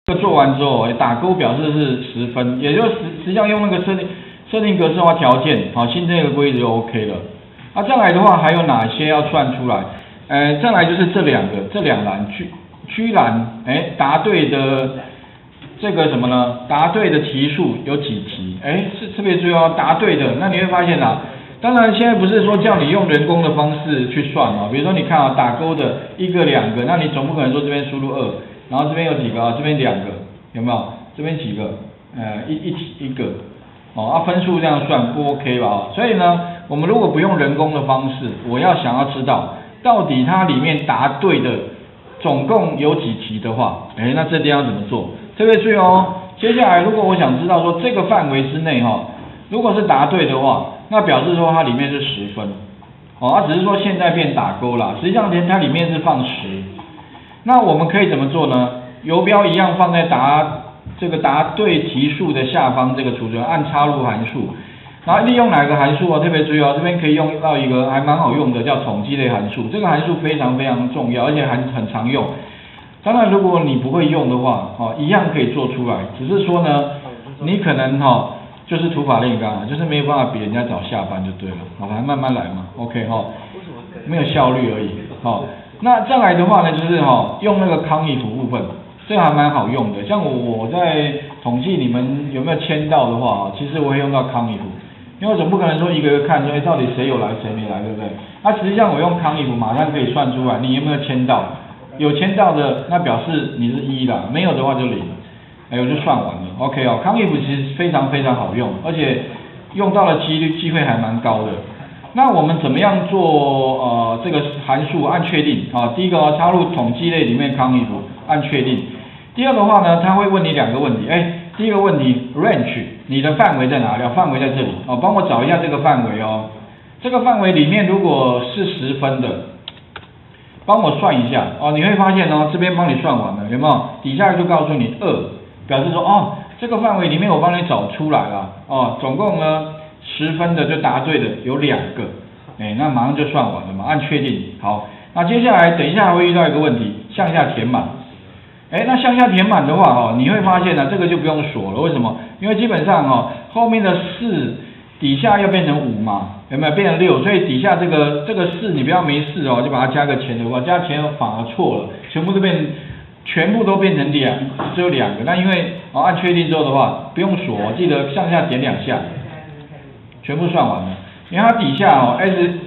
做完之后，打勾表示是10分，也就是实际上用那个设定格式化条件，好，新增一个规则就 OK 了。那再来的话，还有哪些要算出来？再来就是这两栏区栏，答对的这个什么呢？答对的题数有几题？是特别注意哦，答对的，那你会发现啊，当然现在不是说叫你用人工的方式去算哦，比如说你看啊，打勾的1个2个，那你总不可能说这边输入2，然后这边有几个啊？这边2个，有没有？这边几个？一个。分数这样算不 OK 吧？所以呢，我们如果不用人工的方式，我想要知道到底它里面答对的总共有几题的话，那这地方怎么做？特别注意哦。接下来如果我想知道说这个范围之内如果是答对的话，那表示说它里面是10分，只是说现在变打勾啦，实际上它里面是放10。那我们可以怎么做呢？游标一样放在答对题数的下方这个储存，按插入函数，然后利用哪个函数特别注意这边可以用到一个还蛮好用的叫统计类函数，这个函数非常非常重要，而且很常用。当然如果你不会用的话，一样可以做出来，只是说呢，你可能就是土法炼钢，就是没有办法比人家早下班就对了，好吧，慢慢来嘛 ，OK 没有效率而已。那再来的话呢，就是用那个康if部分。这个还蛮好用的，像我在统计你们有没有签到的话，其实我会用到康if，因为我总不可能说一个个看说到底谁有来谁没来，对不对？实际上我用康if马上可以算出来你有没有签到，有签到的那表示你是1啦，没有的话就0，我就算完了 ，OK 康if其实非常非常好用，而且用到的机会还蛮高的。那我们怎么样做这个函数按确定第一个插入统计类里面康if按确定。第二个话呢，他会问你2个问题，第一个问题 range 你的范围在哪里？范围在这里帮我找一下这个范围这个范围里面如果是10分的，帮我算一下你会发现这边帮你算完了，有没有？底下就告诉你2，表示说这个范围里面我帮你找出来了总共呢10分的就答对的有2个，那马上就算完了嘛，按确定。好，那接下来等一下还会遇到一个问题，向下填满。那向下填满的话你会发现呢，这个就不用锁了。为什么？因为基本上后面的4底下要变成5嘛，有没有变成6？所以底下这个4你不要没事就把它加个前头，加前头反而错了，全部都变成只有2个。那因为按确定之后的话不用锁，记得向下点2下，全部算完了。因为它底下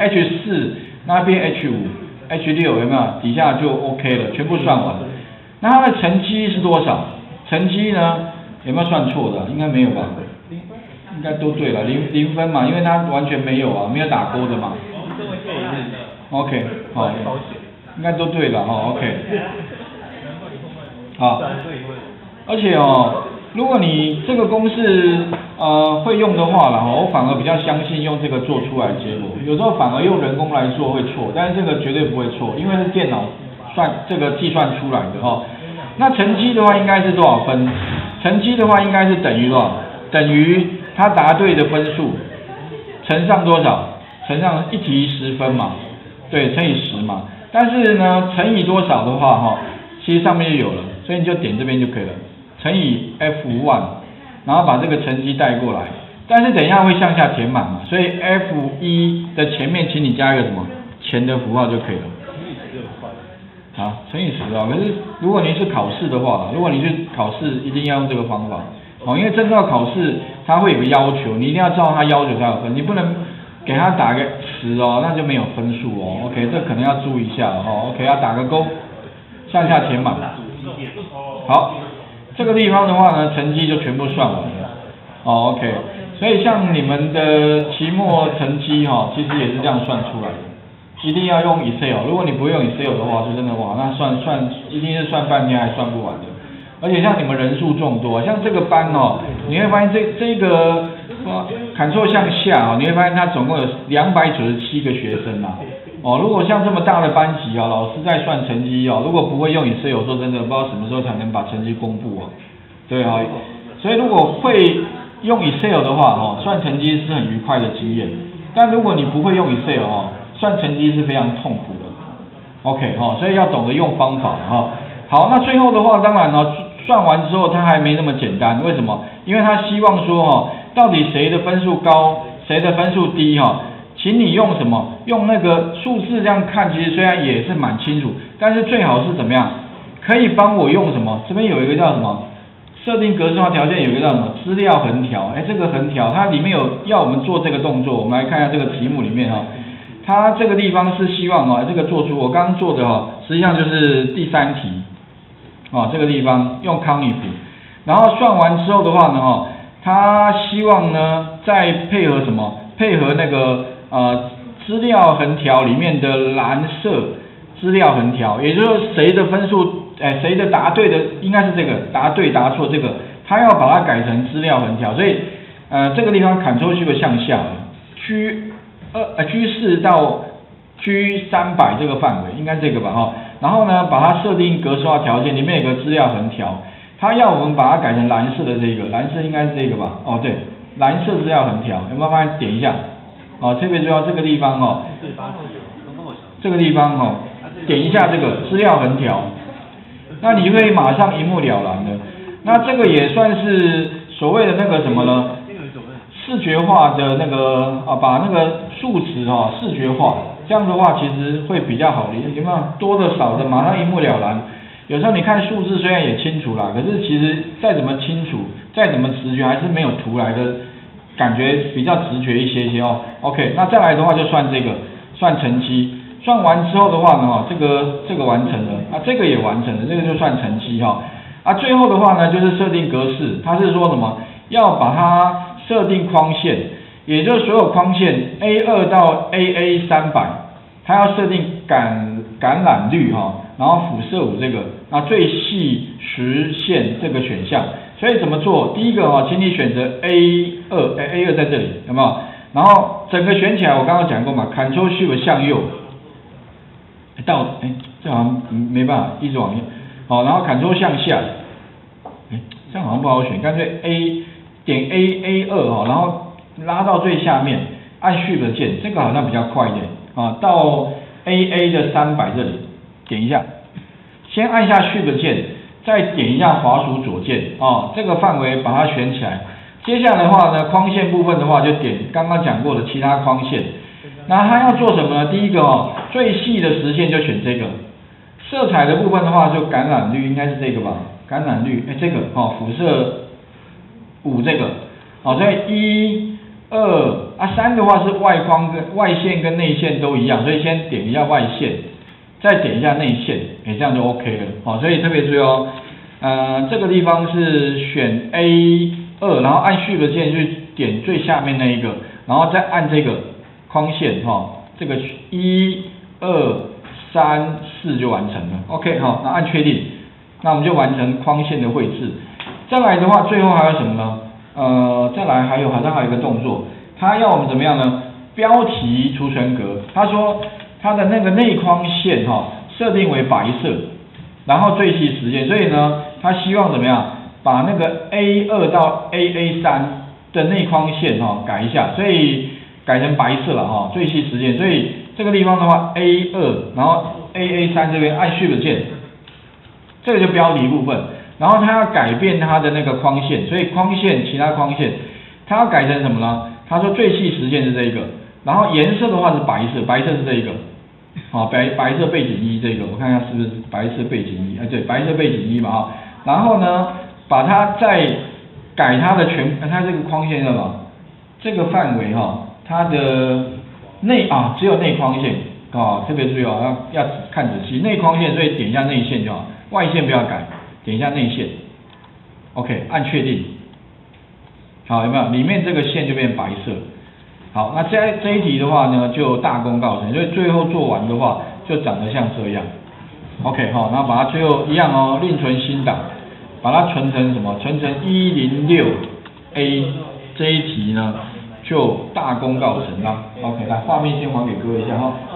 H4 那边 H5、H6 有没有？底下就 OK 了，全部算完了。那它的乘积是多少？乘积呢有没有算错的？应该没有吧？应该都对了，零分嘛，因为它完全没有没有打勾的嘛。OK， 好，应该都对了OK。好，而且如果你这个公式会用的话啦我反而比较相信用这个做出来的结果，有时候反而用人工来做会错，但是这个绝对不会错，因为是电脑这个计算出来的那乘积的话应该是多少分？乘积的话应该是等于多少？等于他答对的分数乘上多少？乘上一题10分嘛，对，乘以10嘛。但是呢，乘以多少的话其实上面就有了，所以你就点这边就可以了，乘以 F1， 然后把这个乘积带过来。但是等一下会向下填满嘛，所以 F1 的前面请你加一个什么前的符号就可以了。乘以10可是如果你是考试的话，如果你是考试一定要用这个方法因为真正的考试它会有个要求，你一定要照它要求才有分，你不能给它打个10那就没有分数OK， 这可能要注意一下OK， 要打个勾，向下填满。好，这个地方的话呢，成绩就全部算完了OK， 所以像你们的期末成绩其实也是这样算出来的。一定要用 Excel， 如果你不会用 Excel 的话，就真的那算一定是算半天还算不完的。而且像你们人数众多，像这个班你会发现这个Ctrl向下你会发现它总共有297个学生如果像这么大的班级老师在算成绩如果不会用 Excel， 说真的不知道什么时候才能把成绩公布对所以如果会用 Excel 的话算成绩是很愉快的经验。但如果你不会用 Excel 算成绩是非常痛苦的 ，OK 所以要懂得用方法好，那最后的话，当然算完之后它还没那么简单，为什么？因为他希望说到底谁的分数高，谁的分数低请你用什么？用那个数字这样看，其实虽然也是蛮清楚，但是最好是怎么样？可以帮我用什么？这边有一个叫什么？设定格式化条件有一个叫什么？资料横条。这个横条它里面有要我们做这个动作，我们来看一下这个题目里面它这个地方是希望这个做出我刚刚做的实际上就是第3题这个地方用 CONIF， 然后算完之后的话呢它希望呢再配合什么？配合那个资料横条里面的蓝色资料横条，也就是说谁的分数谁的答对的应该是这个答对答错这个，他要把它改成资料横条，所以这个地方 Ctrl+Shift 向下G4 到 G300 这个范围应该这个吧然后呢把它设定格式化条件，里面有个资料横条，他要我们把它改成蓝色的这个，蓝色应该是这个吧对，蓝色资料横条，有没有发现？点一下特别重要这个地方这个地方点一下这个资料横条，那你就可以马上一目了然的。那这个也算是所谓的那个什么呢？视觉化的那个把那个数值视觉化，这样的话其实会比较好理解，有没有？多的少的马上一目了然。有时候你看数字虽然也清楚啦，可是其实再怎么清楚，再怎么直觉，还是没有图来的感觉比较直觉一些OK， 那再来的话就算这个，算成绩。算完之后的话呢这个完成了这个也完成了，这个就算成绩最后的话呢就是设定格式，它是说什么？要把它设定框线，也就是所有框线 A2 到 AA300， 它要设定感染率然后辐射5这个，那最细实线这个选项。所以怎么做？第一个请你选择 A2 在这里，有没有？然后整个选起来，我刚刚讲过嘛 ，Ctrl+Shift 向右。这好像没办法一直往右，然后 Ctrl 向下，这样好像不好选，干脆点 A2 然后拉到最下面，按 Shift 键，这个好像比较快一点到 AA 的300这里点一下，先按下 Shift 键，再点一下滑鼠左键这个范围把它选起来。接下来的话呢，框线部分的话就点刚刚讲过的其他框线。那它要做什么呢？第一个最细的实线就选这个，色彩的部分的话就感染率应该是这个吧，感染率这个辐射5这个所以1、2、3的话是外框跟外线跟内线都一样，所以先点一下外线，再点一下内线，这样就 OK 了所以特别注意这个地方是选 A2， 然后按 Shift 键去点最下面那一个，然后再按这个框线这个1、2、3、4就完成了 OK 那按确定，那我们就完成框线的绘制。再来的话最后还有什么呢？再来好像还有一个动作，它要我们怎么样呢？标题储存格，他说它的那个内框线设定为白色，然后最细时间，所以呢他希望怎么样？把那个 A2 到 AA3 的内框线改一下，所以改成白色了最细时间，所以这个地方的话 A2， 然后 AA3 这边按 Shift 键，这个就标题部分，然后它要改变它的那个框线，所以框线其他框线，它要改成什么呢？他说最细时间是这个，然后颜色的话是白色，白色是这一个，白色背景衣这个，我看看是不是白色背景衣对，白色背景衣嘛然后呢把它再改它的它这个框线的嘛，这个范围它的只有内框线特别注意要看仔细，内框线，所以点一下内线就好，外线不要改，点一下内线 OK 按确定，好，有没有？里面这个线就变白色。好，那这一题的话呢就大功告成，所以最后做完的话就长得像这样 OK 然后把它最后一样另存新档，把它存成什么？存成106A， 这一题呢就大功告成啦。OK， 来画面先还给各位一下